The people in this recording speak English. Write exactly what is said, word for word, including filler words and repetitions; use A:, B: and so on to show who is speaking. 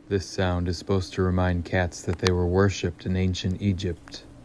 A: This sound is supposed to remind cats that they were worshipped in ancient Egypt.